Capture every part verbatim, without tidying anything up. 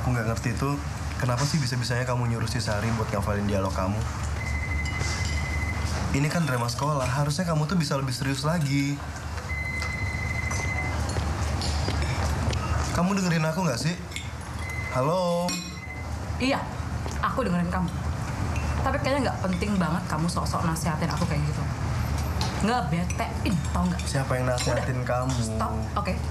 aku nggak ngerti itu kenapa sih bisa-bisanya kamu nyuruh si Sari buat ngafalin dialog kamu. Ini kan drama sekolah, harusnya kamu tuh bisa lebih serius lagi. Kamu dengerin aku nggak sih? Halo? Iya, aku dengerin kamu. Tapi kayaknya nggak penting banget kamu sok-sok nasihatin aku kayak gitu. Nggak betein, tau nggak? Siapa yang nasihatin Udah. kamu? Stop, oke. Okay.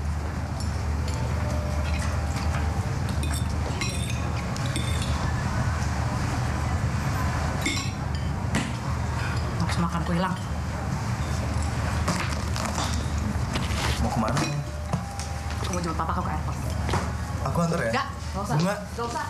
Nafsu makanku hilang. Mau kemana? Aku mau jemput papa ke airport. Aku antar ya? Nggak, nggak usah. Bunga. Nggak usah.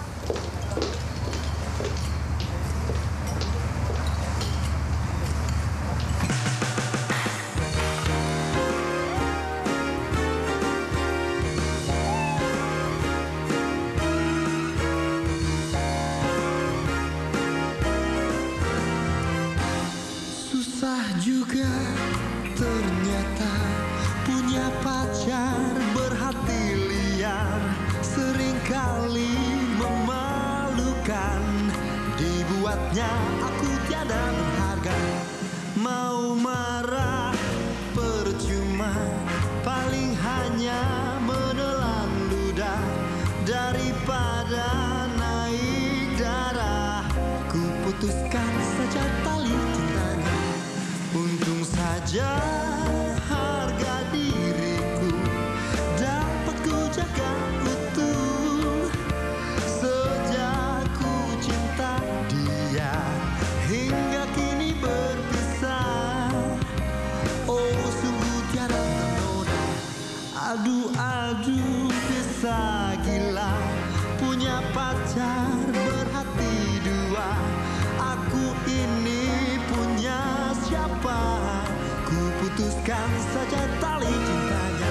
Susah juga ternyata punya pacar berhati liar, seringkali memalukan. Dibuatnya aku tiada berharga. Mau marah percuma, paling hanya menelan ludah. Daripada naik darah, ku putuskan saja tali cintanya. Untung saja harga diriku dapat ku jaga utuh. Sejak ku cinta dia hingga kini berpisah. Oh sungguh tiada ternoda. Aduh aduh bisa gila punya pacar berhati dua. Aku ini punya siapa? Ku putuskan saja tali cintanya.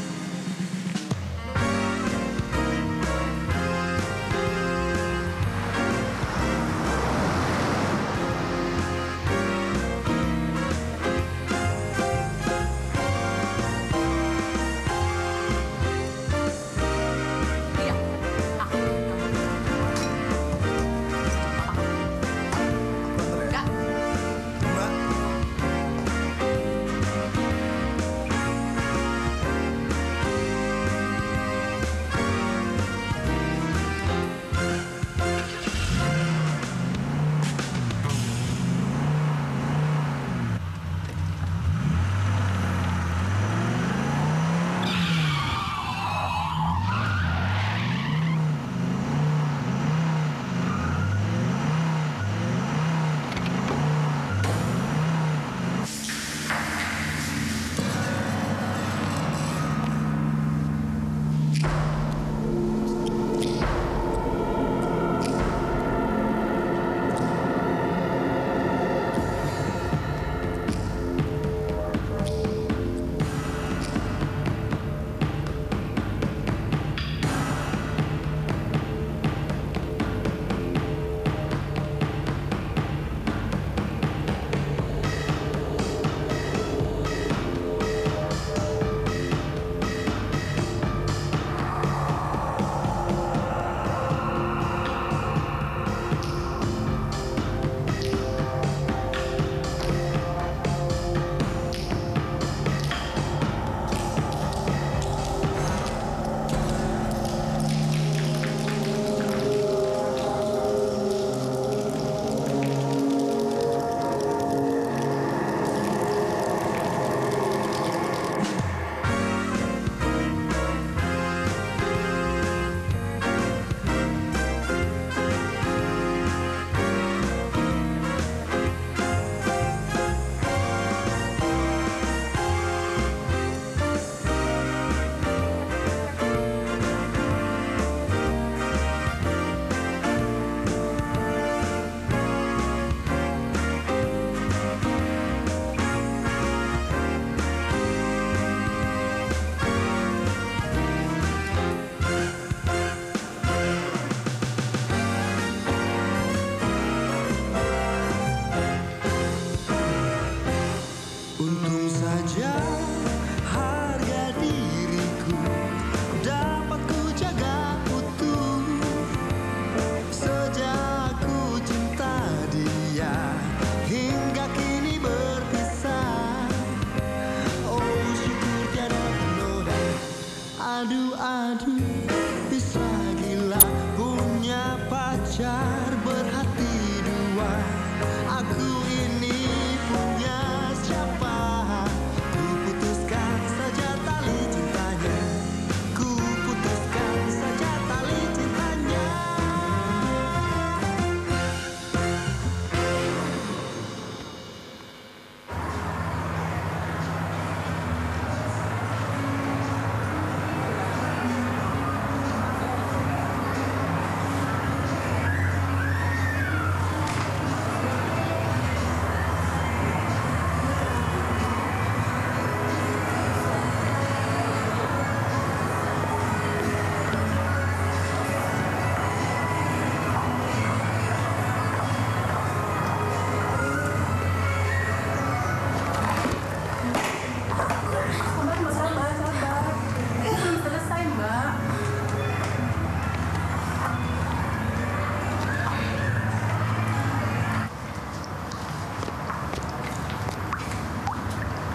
Iya, aku. Aku antar ya? Nggak. Bunga.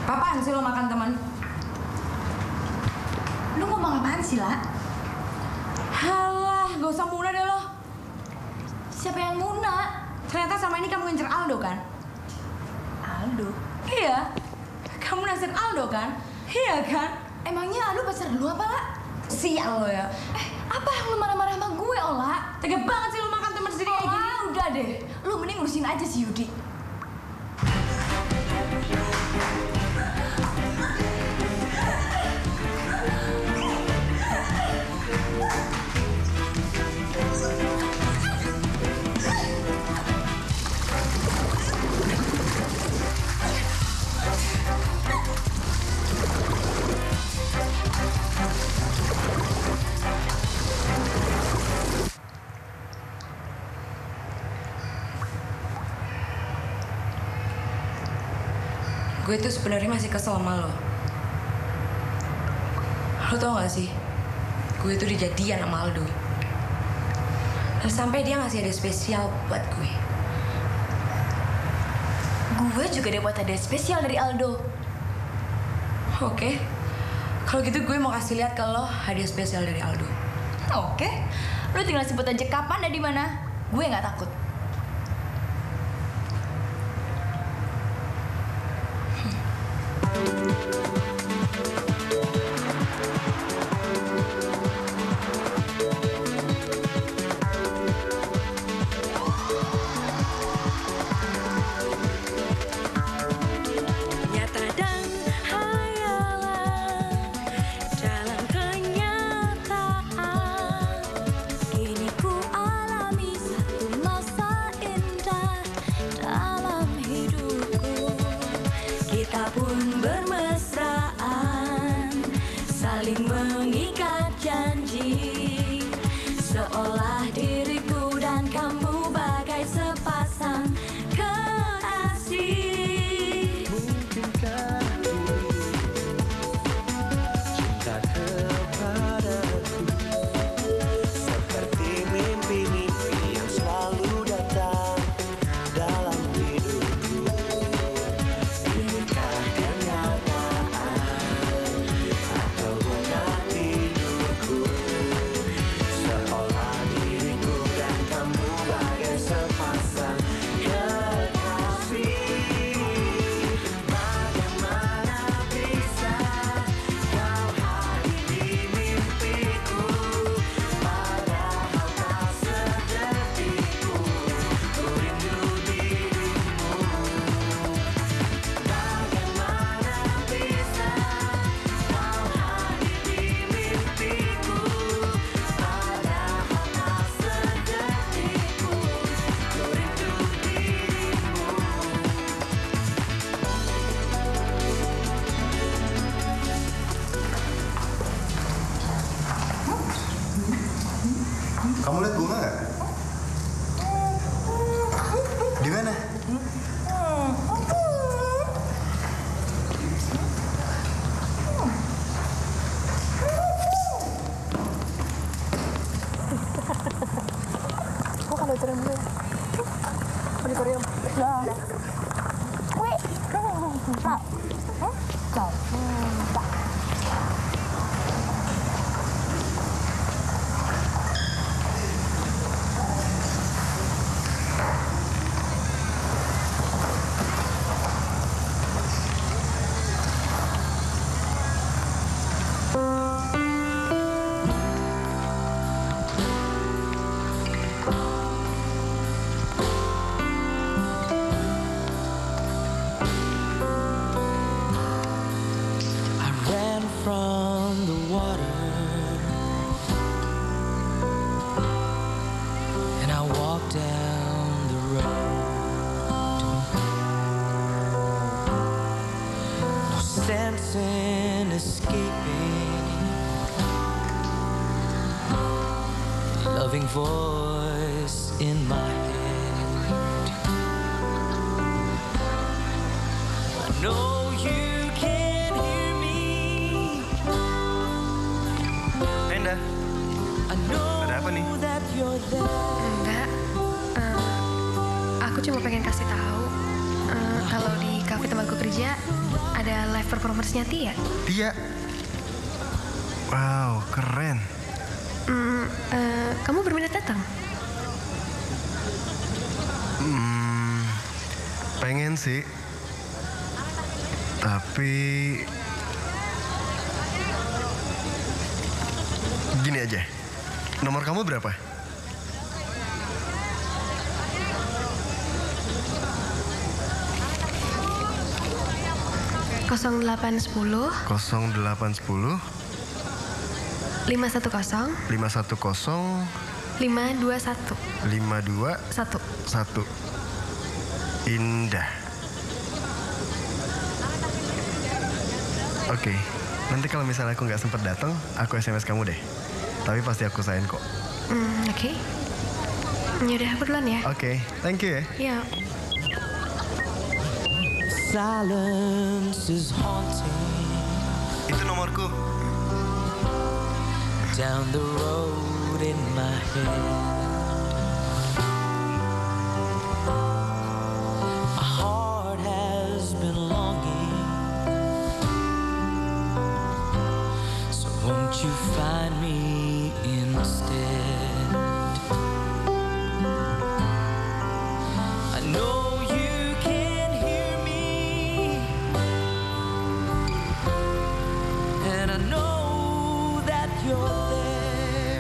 Apaan sih lo makan teman? Lu ngomong apaan sih, La? Halah, gak usah muna deh lo. Siapa yang Muna? Ternyata sama ini kamu ngincer Aldo kan? Aldo? Iya. Kamu naksir Aldo kan? Iya kan? Emangnya Aldo pacar lu apa, La? Sial lo ya. Eh, apa yang lu marah-marah sama gue, Ola? Tega banget sih lo makan teman sendiri kayak gini. Ola, udah deh. Lu mending ngurusin aja si Yudi. Gue tuh sebenarnya masih kesel sama lo. Lo tau gak sih? Gue tuh dijadian sama Aldo. Dan sampai dia ngasih hadiah spesial buat gue. Gue juga dapat hadiah spesial dari Aldo. Oke. Kalau gitu gue mau kasih lihat ke lo hadiah spesial dari Aldo. Oke. Lu tinggal sebut aja kapan dan di mana. Gue nggak takut. Kamu lihat bunga nggak? Di mana? Kok kalau terem gue? Kalau terem, dah. Wait, tak, tak, tak. From the water, and I walked down the road. No sense in escaping. Loving voice in my head. I know you. Ada apa nih? Enggak, uh, aku cuma pengen kasih tahu uh, kalau di kafe tempatku kerja ada ada live performance-nya Tia. Tia? Wow, keren. Hmm, uh, kamu berminat datang? Hmm, pengen sih. Tapi... Gini aja. Nomor kamu berapa? nol delapan sepuluh nol delapan sepuluh lima satu nol lima satu nol lima dua satu lima dua satu. satu. Indah. Oke, nanti kalau misalnya aku nggak sempat datang, aku S M S kamu deh. Tapi pasti aku sign kok. Hmm, oke. Okay. Yaudah, aku duluan ya. Oke, okay, thank you ya. Ya. Silence is haunting. Itu nomorku. Down the road in my head. My heart has been longing. So won't you find me instead? I know you can hear me, and I know that you're there.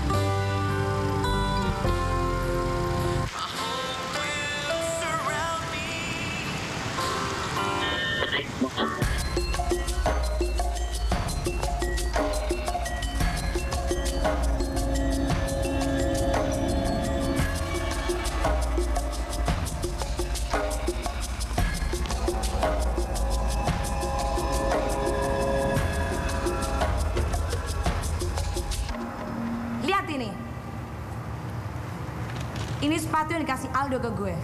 My heart will surround me. Lihat ini. Ini sepatu yang dikasih Aldo ke gue.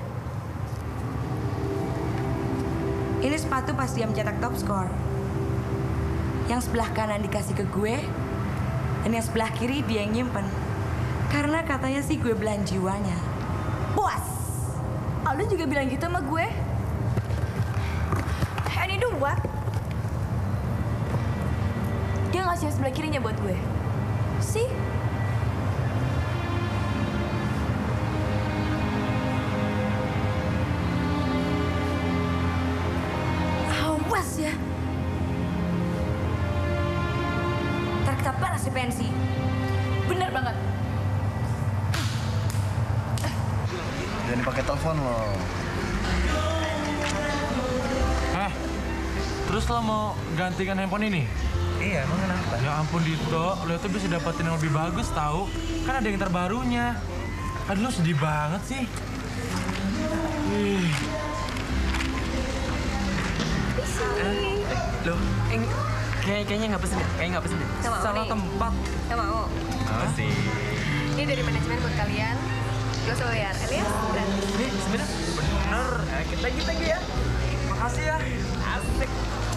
Ini sepatu pas dia mencetak top score. Yang sebelah kanan dikasih ke gue, dan yang sebelah kiri dia yang nyimpen. Karena katanya sih gue belahan jiwanya. Puas! Aldo juga bilang gitu sama gue. And you know what? Dia ngasih yang sebelah kirinya buat gue. See? Awas ya. Ntar kita balas di pensi. Bener banget. Jangan dipakai telepon loh. Eh, terus lo mau gantikan handphone ini? Iya, emang kenapa? Ya ampun Dito, lo tuh bisa dapetin yang lebih bagus tahu. Kan ada yang terbarunya. Aduh, lo sedih banget sih. Ih. Eh, loh, eh, kayak, kayaknya nggak pesen deh, kayaknya nggak pesen deh. Nggak mau Salah nih. tempat. Gak mau. Apa sih? Ini dari manajemen buat kalian. Gak usah bayar. Elias, dan Nih, sebenernya bener. Eh, kita gitu lagi ya. Makasih ya. Asik.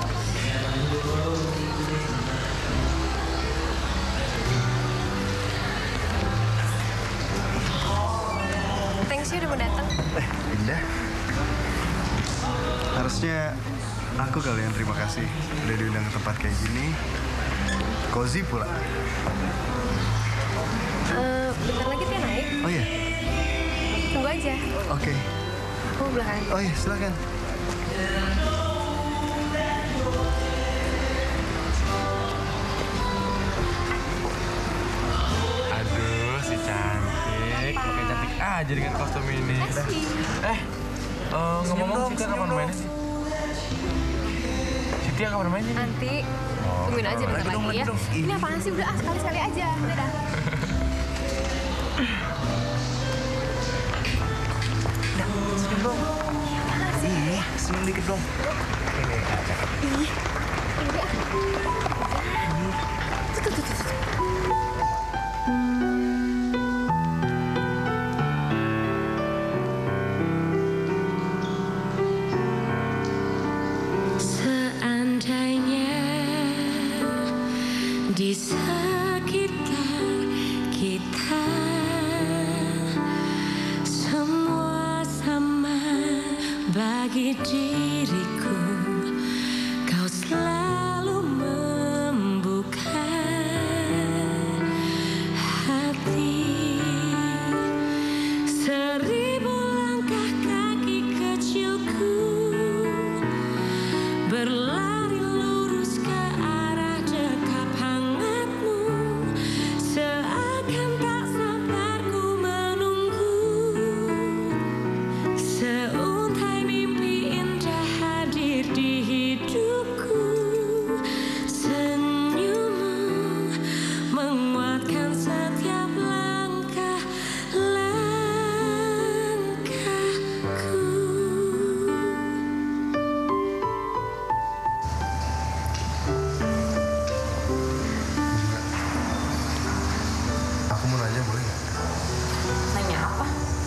thanks you udah mau datang. Eh, Indah. Harusnya aku kali yang terima kasih udah diundang ke tempat kayak gini. Cozy pula. Eh, bentar lagi dia naik. Oh iya? Tunggu aja. Oke. Aku belakang. Oh iya, silakan. Aduh, si cantik. Lo kayak cantik aja dengan kostum ini. Eh, eh, ngomong-ngomong Cynthia kapan mainnya sih? Cynthia kapan mainnya? Nanti tungguin aja bentar lagi dong, lagi lagi ya. dong. Ini apaan sih? Udah ah, sekali-sekali aja. Dadah. Senyum dong. Ih, senyum dikit dong. Seandainya di sekitar kita semua sama bagi diriku, berlari lurus ke arah dekap hangatmu, seakan tak sabar ku menunggu. Seuntai mimpi indah hadir di hidupku, senyummu menguatkan setiap langkah langkahku. Aku mau nanya boleh nggak? Nanya apa?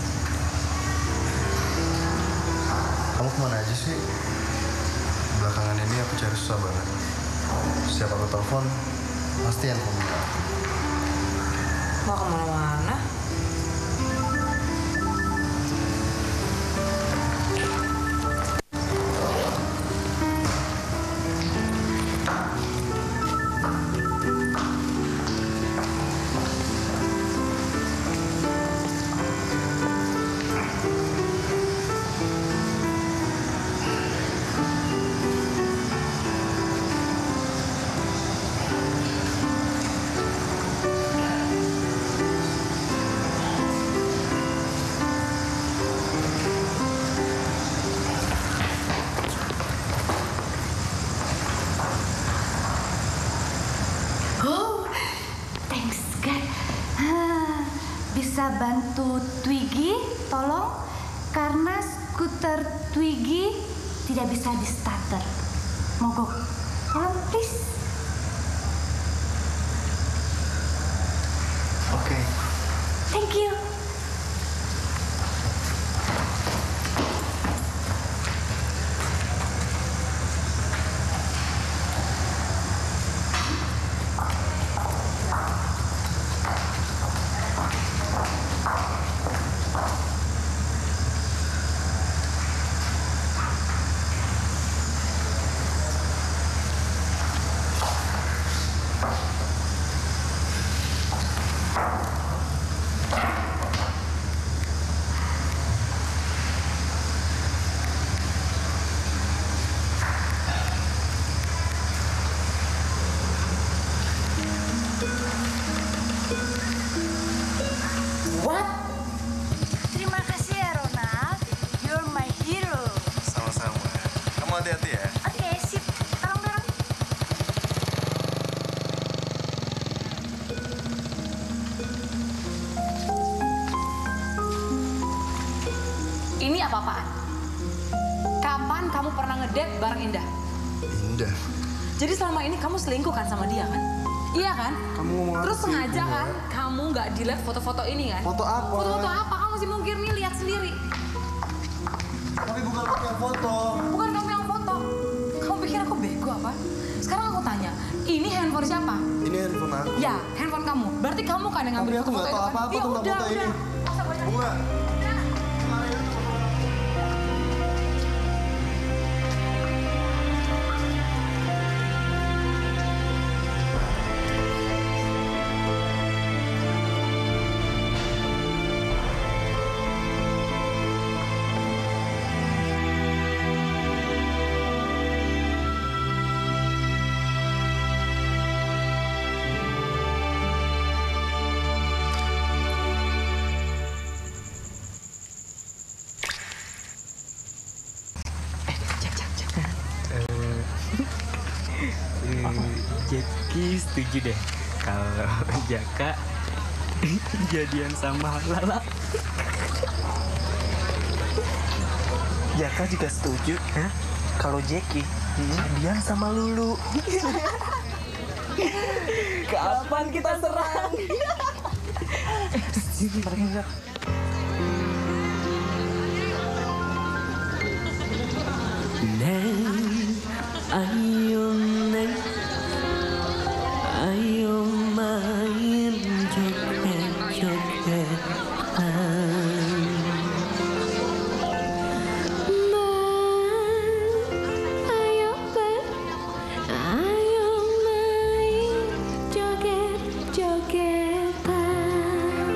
Kamu kemana aja sih? Belakangan ini aku cari susah banget. Setiap aku telepon, pasti handphone nggak. Mau kemana-mana? Oh, thanks God. Ah, bisa bantu Twiggy, tolong, karena skuter Twiggy tidak bisa di starter. Mogok, tolong please. Oke. Thank you. What? Terima kasih ya Ronald. You're my hero. Sama-sama. Kamu hati-hati ya. Oke, sip. Tolong dorong. Ini apa-apaan? Kapan kamu pernah ngedate bareng Indah? Indah. Jadi selama ini kamu selingkuh kan sama dia kan? Iya kan? Kamu ngomong apa Terus sih, sengaja Indah? kan kamu nggak delete foto-foto ini kan? Foto apa? Foto-foto apa? Kamu masih mungkir nih, lihat sendiri. Tapi bukan aku yang foto. Bukan kamu yang foto. Kamu pikir aku bego apa? Sekarang aku tanya, ini handphone siapa? Ini handphone aku. Ya, handphone kamu. Berarti kamu kan yang ngambil Tapi aku foto-foto nggak itu tahu kan? apa-apa Ya tentang udah, foto ini. udah. Masa banyak- Bunga. Jeki setuju deh kalau Jaka jadian sama Lala. Jaka juga setuju Hah? kalau Jeki jadian sama Lulu. Kapan kita serang? Sini mereka enggak. Neng, ayo neng, ayo main joget-jogetan. Ayo ber, ayo main joget-jogetan.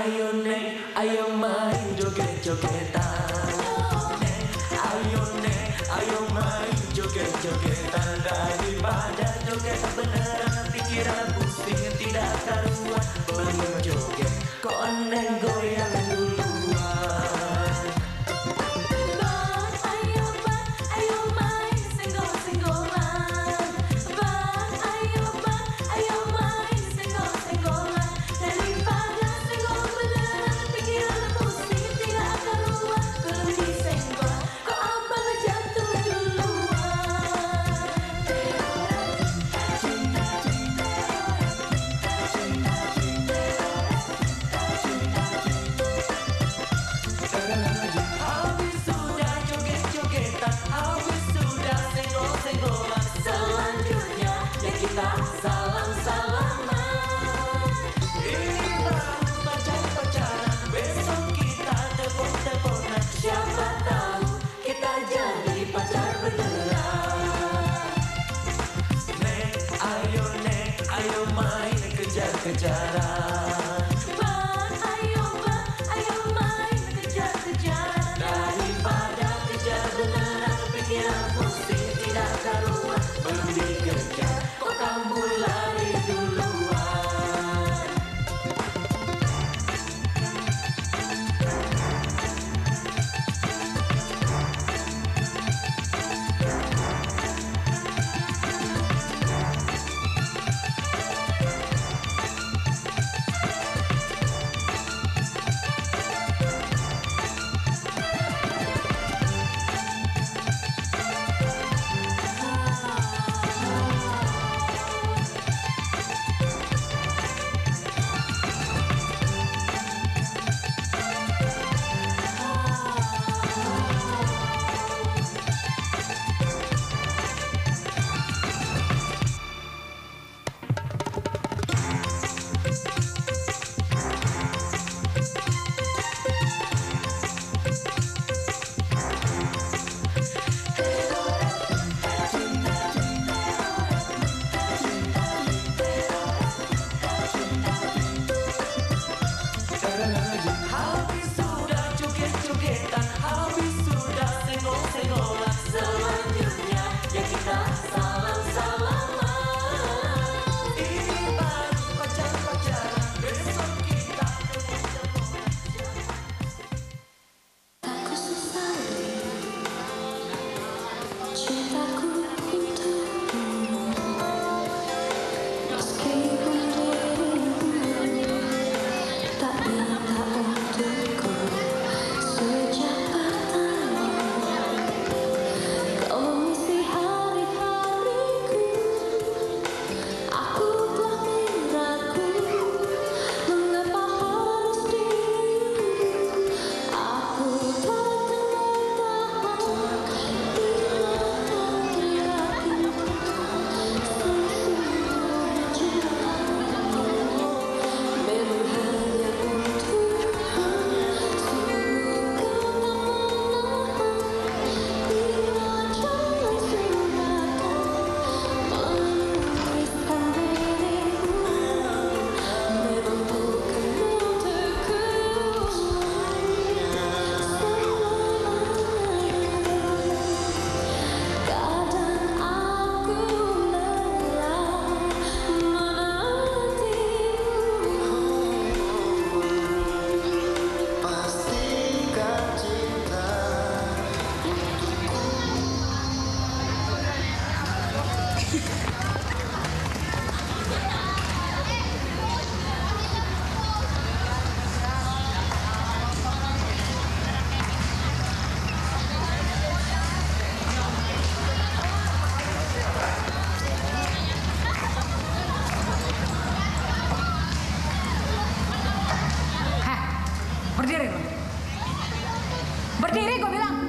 ayo neng, ayo main joget-jogetan. Neng, ayo neng, ayo main joget-jogetan. Daripada joget beneran pikiran pusing tidak karuan. Belum joget kok neng goyang duluan. Bang, ayo bang, ayo main senggol-senggolan. Bang, ayo bang, ayo main senggol-senggolan. Daripada senggol beneran pikiran pusing tidak keluar. Kalau disenggol kok abang jatuh duluan. Habis sudah joget-jogetan, habis sudah senggol-senggolan. Selanjutnya ya kita salam-salaman. Ini baru pacar-pacaran, besok kita telepon-teleponan. Siapa tahu kita jadi pacar beneran. Neng, ayo neng, ayo main kejar-kejaran. Bang, ayo bang, ayo main kejar-kejaran. Daripada kejar beneran pikiran pusing tidak karuan. Belum dikejar kok kamu lari duluan. Habis sudah joget-jogetan, habis sudah senggol-senggolan. Selanjutnya ya kita salam-salaman. Ini baru pacar-pacaran, besok kita telepon-teleponan. Aku sesali cintaku untukmu. Meskipun dirimu tak minta untukku sejak pertama. Kau mengisi hari-hariku. Aku telah meragu mengapa harus dirimu. Aku tak tahan bila kau teriaki sesungguhnya cintaku memang hanya untukmu. Sungguh kau tak menahan bila jalan suratku melukiskan dirimu. Memang bukan untukku selamanya. Kadang aku lelah menantimu. Pastikan cinta. Heh, berdiri lo. Berdiri gue bilang.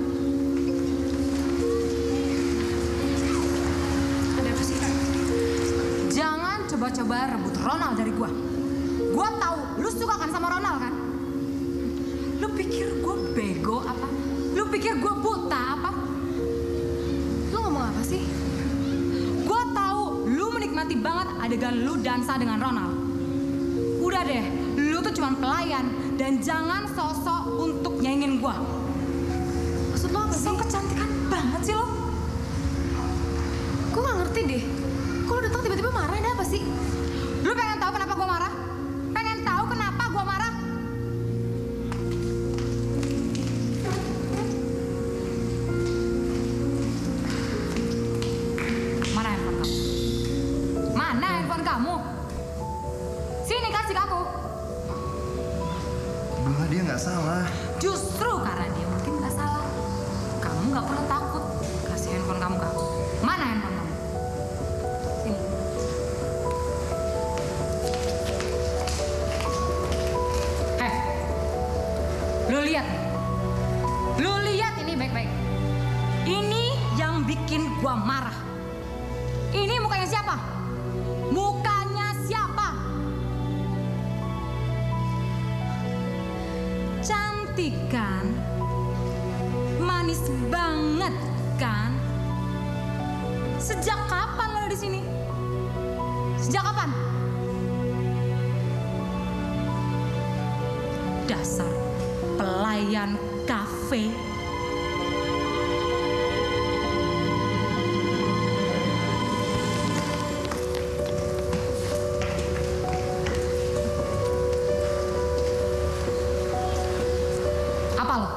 Ada apa sih? Jangan coba-coba rebut Ronald dari gue. Gue tahu lu suka kan sama Ronald kan? Lu pikir gue bego apa? Lu pikir gue buta apa? Lu ngomong apa sih? Gue tahu lu menikmati banget adegan lu dansa dengan Ronald. Udah deh, lu Lu tuh cuma pelayan dan jangan sosok untuk nyaingin gua. Maksud lo apa sih? So kecantikan banget sih lo. Gue gak ngerti deh. Kok lo datang tiba-tiba marah, ada apa sih? Lu pengen tahu kenapa gua marah? Pengen tahu kenapa gua marah? Mana handphone kamu? Mana handphone kamu? Sini kasih ke aku. Bella, dia nggak salah. Justru karena dia mungkin nggak salah. Kamu nggak perlu takut. Kasih handphone kamu ke aku. Mana handphone kamu? Sini. Eh, lu lihat. Lu lihat ini baik-baik. Ini yang bikin gua marah. Ini mukanya siapa? Mukanya siapa? Cantik kan? Manis banget kan? Sejak kapan lo di sini? Sejak kapan? Dasar pelayan kafe. Apa lo?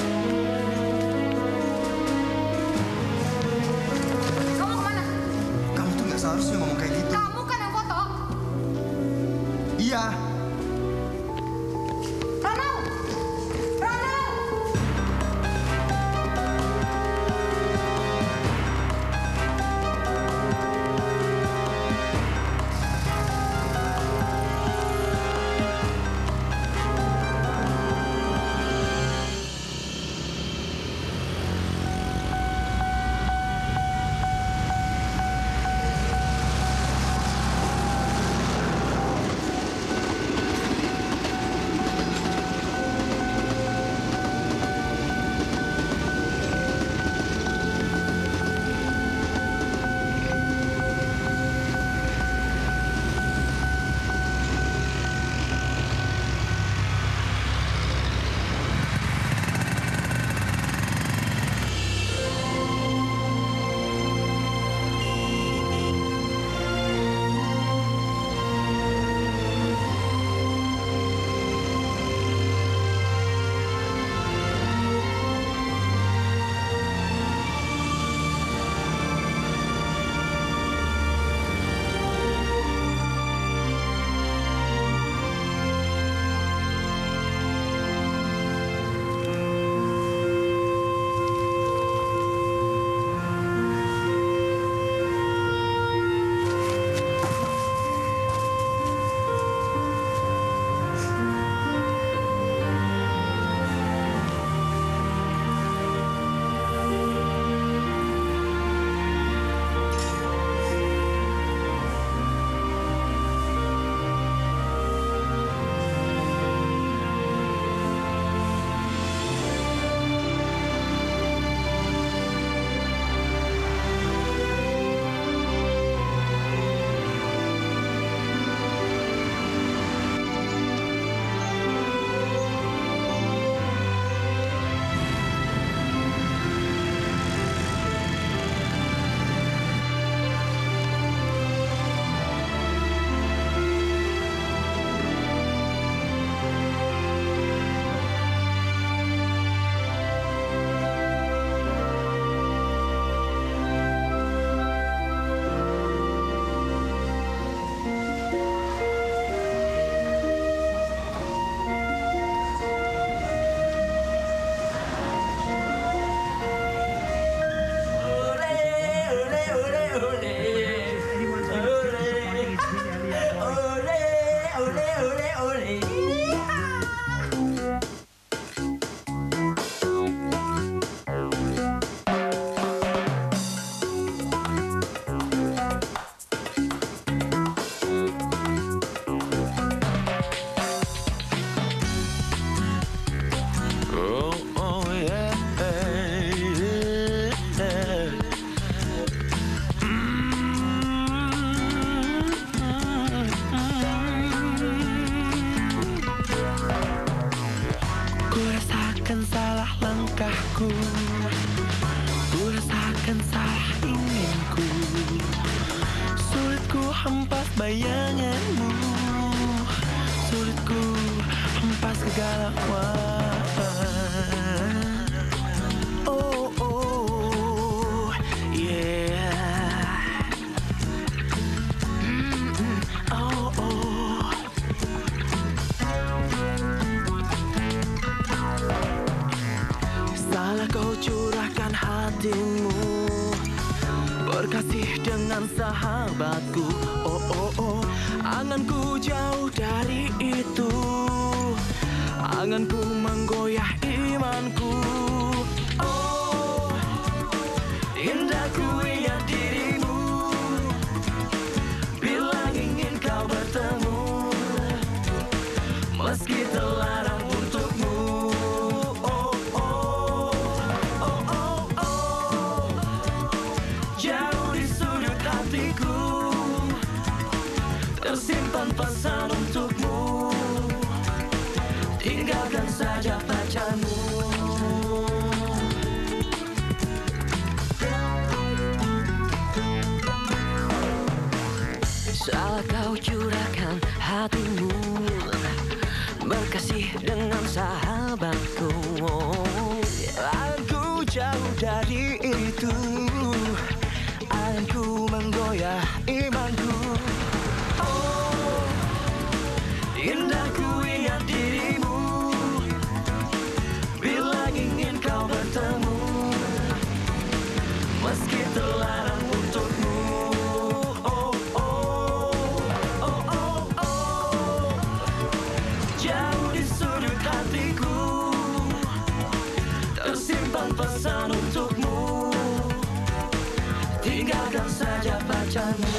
Kamu kemana? salah langkahku, ku rasakan salah inginku. Sulit ku hempas bayanganmu, sulit ku hempas kegalauan. Oh, oh, yeah. Mm-mm, oh, oh. Salah kau curahkan hatimu, berkasih dengan sahabatku. Oh, oh, oh, anganku jauh dari itu, anganku menggoyah imanku. Oh, indah ku ingat dirimu, bila ingin kau bertemu, meski terlarang untukmu. Oh, oh, oh, oh, oh, jauh di sudut hatiku tersimpan pesan untukmu, tinggalkan saja pacarmu. Salah kau curahkan hatimu, berkasih dengan sahabatku. Oh, aku jauh dari itu, anganku menggoyah imanku. Oh, indah ku ingat dirimu, bila ingin kau bertemu, meski terlarang untukmu. Oh, oh, oh, oh, oh, jauh di sudut hatiku tersimpan pesan untukmu, tinggalkan saja pacarmu.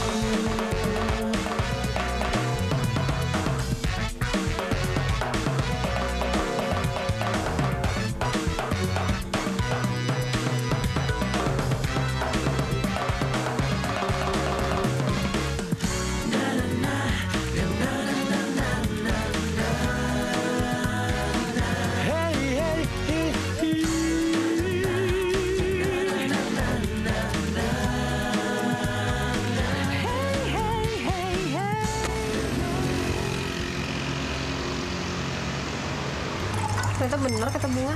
Ternyata bener kata Bunga.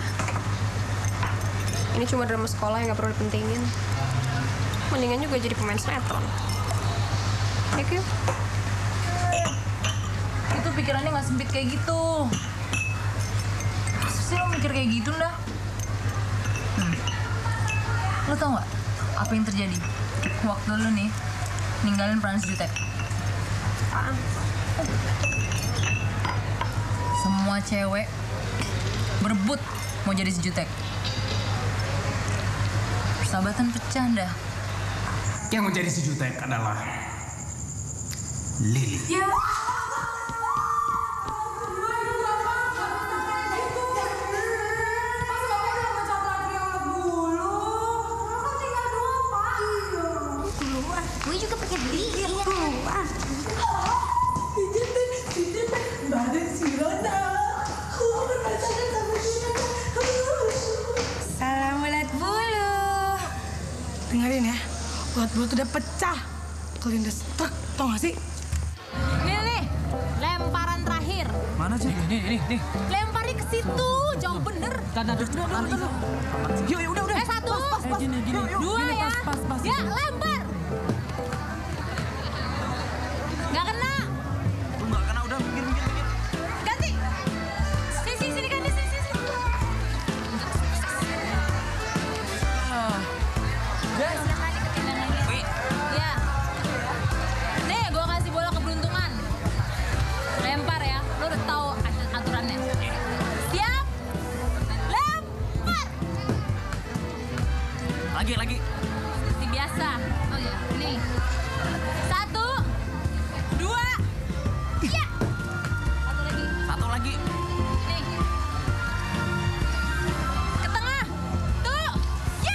Ini cuma drama sekolah yang gak perlu dipentingin. Mendingan juga jadi pemain sinetron. Thank you. Itu pikirannya nggak sempit kayak gitu. Masa sih lo mikir kayak gitu, dah? Hmm. Lo tau nggak apa yang terjadi waktu lo nih ninggalin peran si Jutek? Apaan? Semua cewek berebut mau jadi si Jutek. Persahabatan pecah, dah. Yang menjadi si Jutek adalah Lily. Ya. Gue juga pakai beli. Iya, keluar. Salam ulat bulu. Dengerin ya, ulat bulu tuh udah pecah. Kelindes truk, tau gak sih? Nih, nih, lemparan terakhir. Mana sih? Ini, ini, nih. Lemparnya ke situ, jauh bener. Tanda, udah, udah, udah. Yuk, yuk, udah, udah. Eh, satu, Eh, gini, gini. dua Gini, ya. pas, pas, pas. Ya, lempar. Nggak kena. Lu nggak kena, udah, minggir, minggir, minggir. Ganti. Sini, sini, sini, ganti, sini, sini. Guys. Ya. Nih, gue kasih bola keberuntungan. Lempar ya, lo udah tahu at- aturannya. Siap? Lempar. Lagi, lagi. Seperti biasa. Oh ya, nih. Satu, dua, ya. Satu lagi. Satu lagi. Nih. Ke tengah. Tuh. Ya.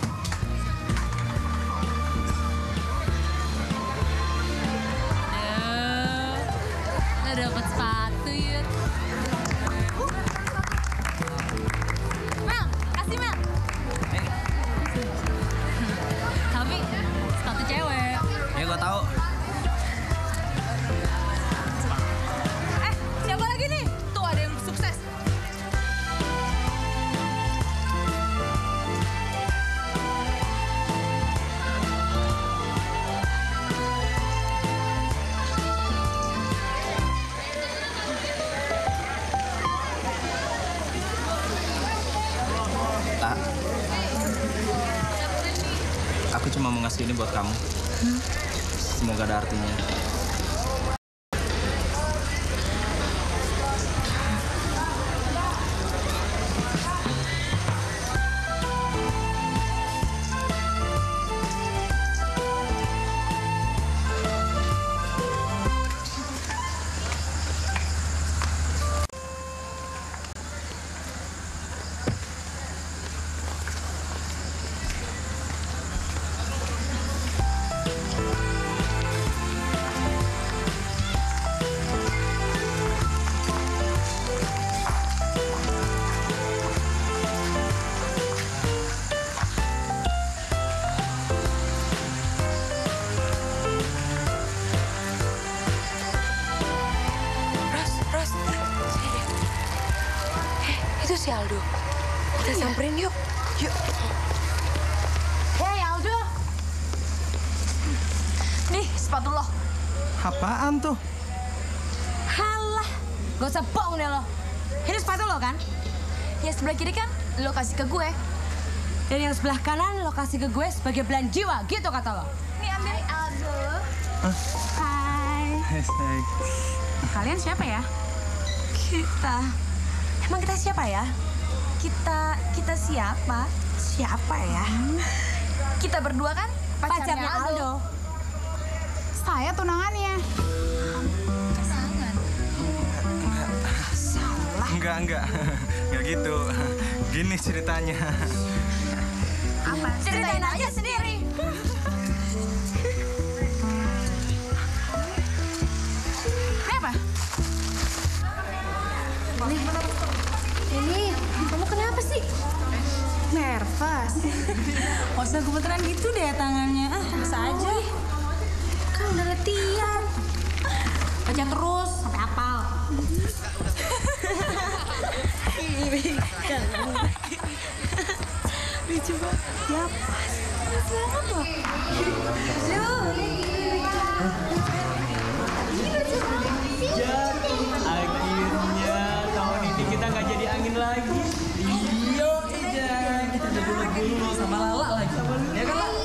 Aduh. Lo dapet sepatu, Yud. Mel. Aku cuma mau ngasih ini buat kamu. Hmm? Semoga ada artinya. Si Aldo. Kita samperin yuk. Yuk. Hei Aldo. Nih sepatu lo. Apaan tuh? Halah, gak usah bohong deh lo. Ini sepatu lo kan? Yang sebelah kiri kan lo kasih ke gue. Dan yang sebelah kanan lo kasih ke gue sebagai belahan jiwa, gitu kata lo. Nih ambil Aldo. Hai. Hai. Kalian siapa ya? Kita. Emang kita siapa ya? Kita, kita siapa? Siapa ya? Hmm. Kita berdua kan pacarnya, pacarnya Aldo. Aldo. Saya tunangannya. Tunangan? Salah. Enggak, enggak. Enggak gitu. Gini ceritanya. Apa? Ceritain aja sendiri. Kenapa? Nih, ini kamu kenapa sih? Nervous. Gak usah gemeteran gitu deh tangannya. Ah, bisa aja. Kan udah latihan. Baca terus sampai hafal. Lucu banget. Ya pas. Lucu banget tuh. Akhirnya tahun ini kita nggak jadi angin lagi. Iyo, iya. Kita udah dulu-dulu sama Lala lagi. Ya kan, Lala?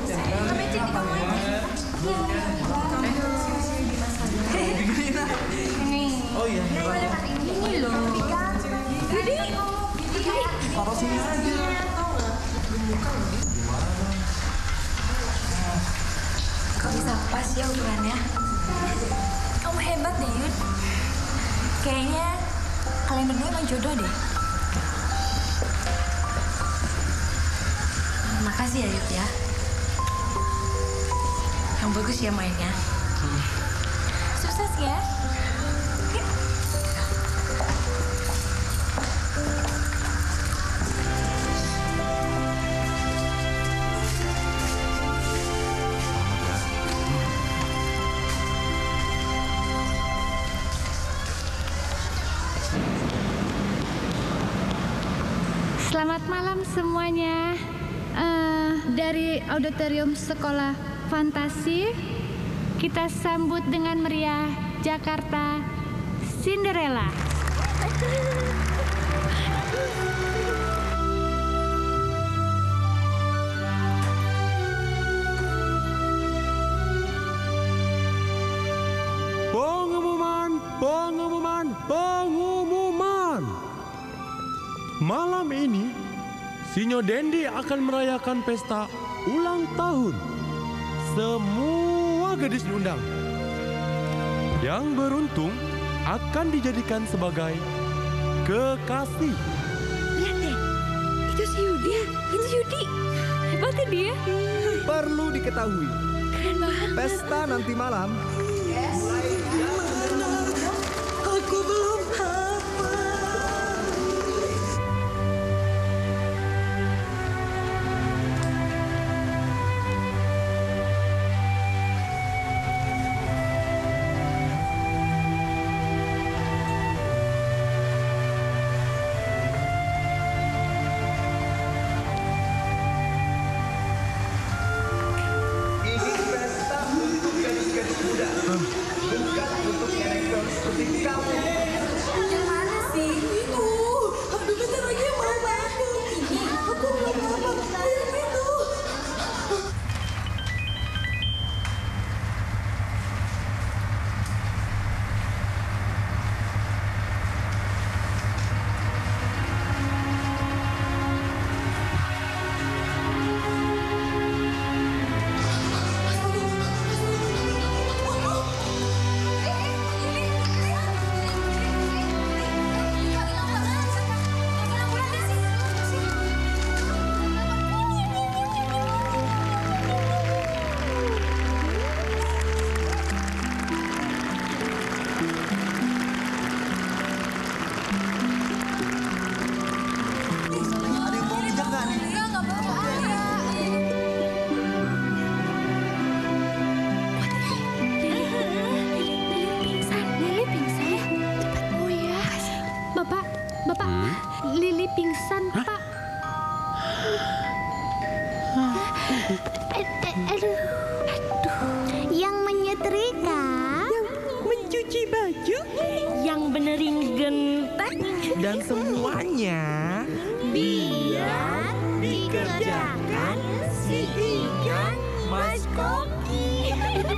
Oh iya. Ini loh. Jadi, taruh sini aja. Kok bisa pas ya ukurannya? Kamu hebat deh, Yud. Kayaknya kalian berdua emang jodoh deh. Makasih ya, Yud ya. Yang bagus ya mainnya. Sukses ya. Selamat malam semuanya. Uh, dari Auditorium Sekolah Fantasi, kita sambut dengan meriah Jakarta Cinderella. Pengumuman, pengumuman, pengumuman. Malam ini, Sinyo Dendi akan merayakan pesta ulang tahun. Semua gadis diundang. Yang beruntung akan dijadikan sebagai kekasih. Lihat deh, itu si Yudi. Itu Yudi. Hebatnya dia. Perlu diketahui, Keren banget. pesta nanti malam mulai jam Aku belum apa. ini pesta untuk gadis-gadis muda, bukan untuk Aduh. Yang menyetrika. Yang mencuci baju. Yang benerin genteng. Dan semuanya biar dikerjakan si ikan Mas Koki.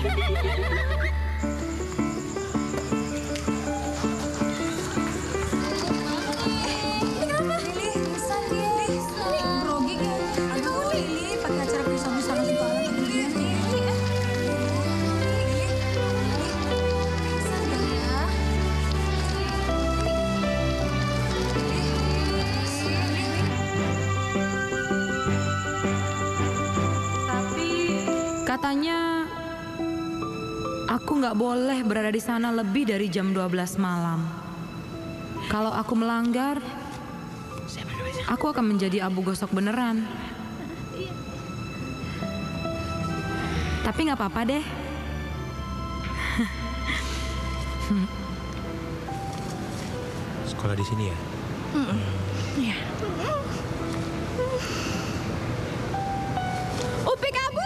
Katanya aku nggak boleh berada di sana lebih dari jam dua belas malam. Kalau aku melanggar, aku akan menjadi abu gosok beneran. Tapi nggak apa-apa deh. sekolah di sini ya? Iya. Upi kabur!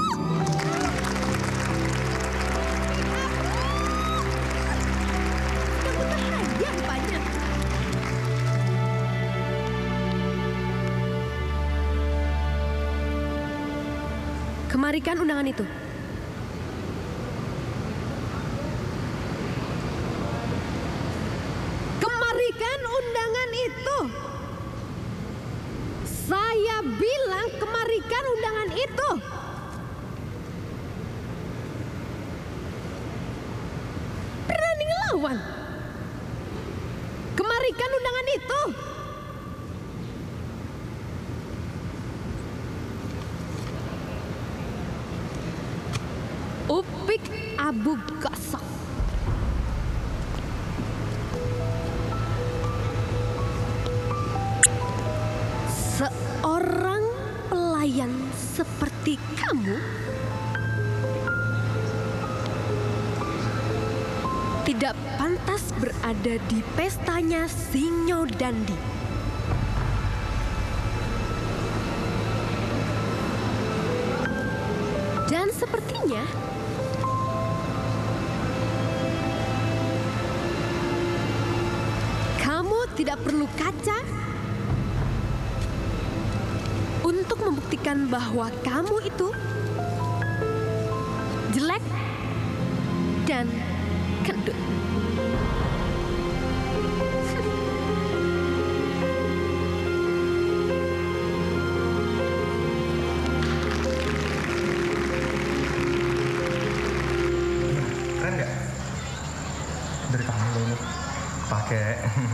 Bahagia rupanya. Kemarikan undangan itu. Kemarikan undangan itu. Saya bilang kemarikan undangan itu. Berani ngelawan. Kemarikan undangan itu. Upik abu gosok. Seorang pelayan seperti kamu tidak pantas berada di pestanya Sinyo Dandi. Dan sepertinya kamu tidak perlu kaca untuk membuktikan bahwa kamu itu jelek dan gendut. Keren nggak? Dari kamu loh ini. Pakai.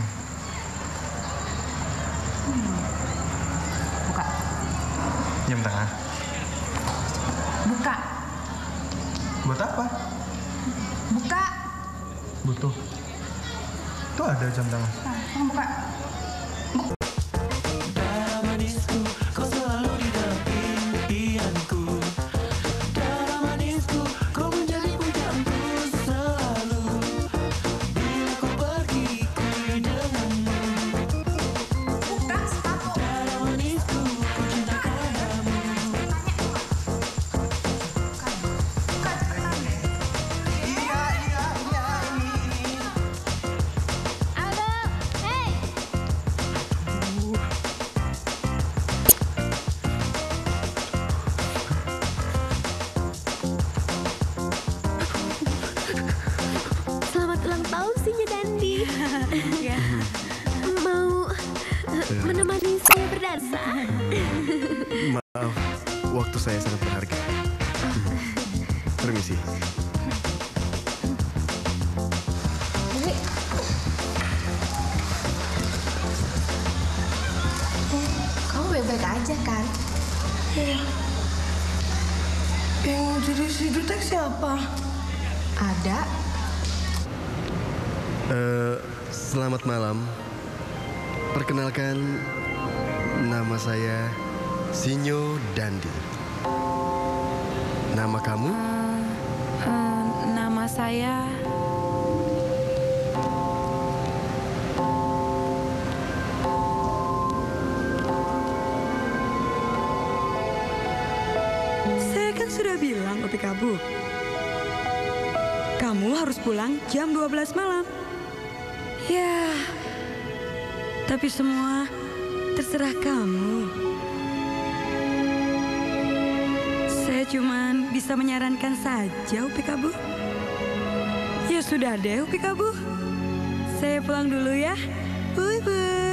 Buka. Jam tangan. Buka. Buat apa? Buka. Butuh. Tuh ada jam tangan. Nah, kamu buka. Dalam manisku, kau selalu di dalam impianku. Dalam manisku, kau menjadi pujaanku selalu. Bila kau pergi, ku denganmu. Buka sepatu. Dalam manisku, ku cinta padamu. Iya, iya, iya, ini. Abel, hey! Selamat ulang tahun Sinyo Dandi. Mau eh, menemani saya berdansa? Maaf, waktu saya sangat berharga. Permisi. Kamu baik-baik aja kan? Iya. Yang jadi si Jutek siapa? Ada. Eh, selamat malam. Perkenalkan, nama saya Sinyo Dandi. Nama kamu? Eh, nama saya udah bilang Opi Kabu, kamu harus pulang jam dua belas malam. Ya, tapi semua terserah kamu. Saya cuman bisa menyarankan saja Opi Kabu. Ya sudah deh Opi Kabu. Saya pulang dulu ya. Bye bye.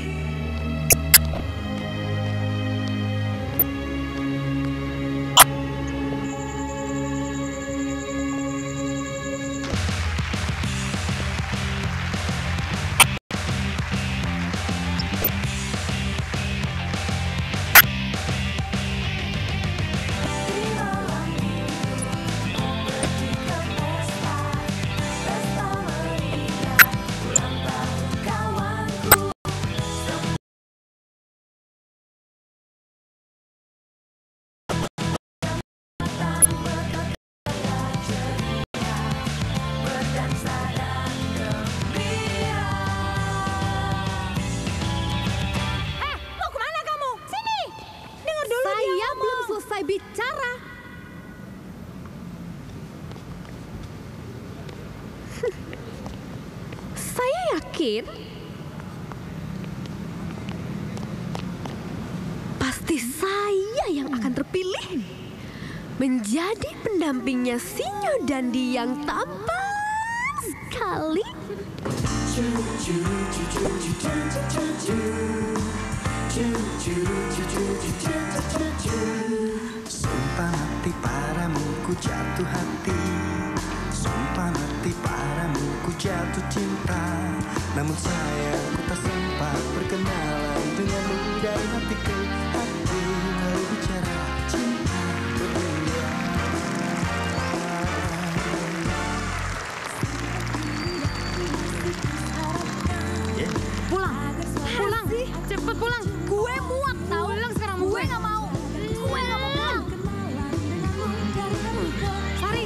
Bicara. Saya yakin pasti saya yang akan terpilih menjadi pendampingnya Sinyo Dandi yang tampan sekali. Sumpah mati padamu ku jatuh hati, sumpah mati padamu ku jatuh cinta. Namun sayang ku tak sempat berkenalan denganmu dari hati ke hati, lalu bicara cinta berdua. Pulang, pulang, cepet pulang. Gue muak tau. Pulang sekarang gue nggak mau. Gue nggak mau pulang. Sari,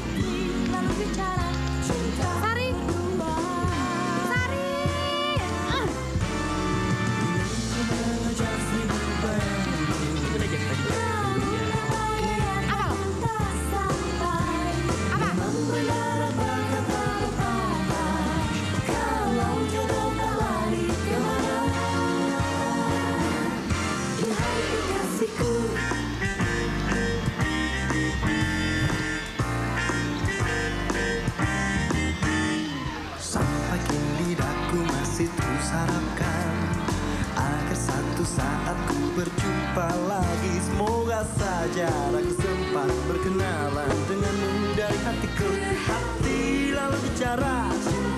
Sari, Sari. Ah. Sampai kini lidahku masih terus harapkan agar satu saat ku berjumpa lagi. Semoga saja aku sempat berkenalan denganmu dari hati ke hati, lalu bicara cinta.